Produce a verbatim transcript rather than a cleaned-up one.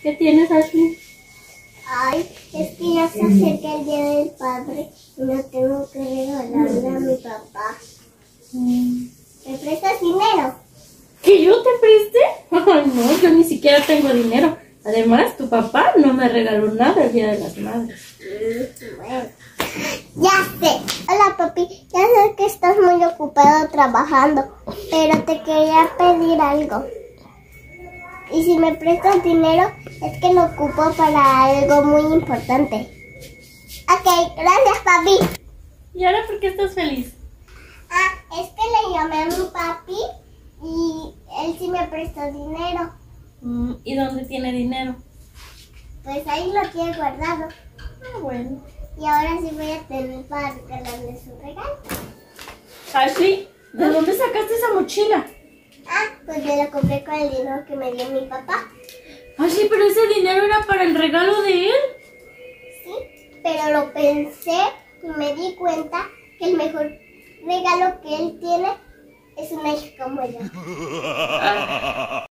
¿Qué tienes, Ashley? Ay, es que ya se acerca el día del padre y no tengo que regalarle a mi papá. Mm. ¿Me prestas dinero? ¿Que yo te preste? Ay, no, yo ni siquiera tengo dinero. Además, tu papá no me regaló nada el día de las madres. Mm, bueno. Ya sé. Hola, papi. Ya sé que estás muy ocupado trabajando, pero te quería pedir algo. Y si me prestas dinero, es que lo ocupo para algo muy importante. Ok, gracias, papi. ¿Y ahora por qué estás feliz? Ah, es que le llamé a mi papi y él sí me prestó dinero. Mm, ¿y dónde tiene dinero? Pues ahí lo tiene guardado. Ah, bueno. Y ahora sí voy a tener para regalarle su regalo. Ashley, ¿de dónde sacaste esa mochila? Ah, pues yo lo compré con el dinero que me dio mi papá. Ashley, pero ese dinero era para el regalo de él. Sí, pero lo pensé y me di cuenta que el mejor regalo que él tiene es una hija como yo. Ah,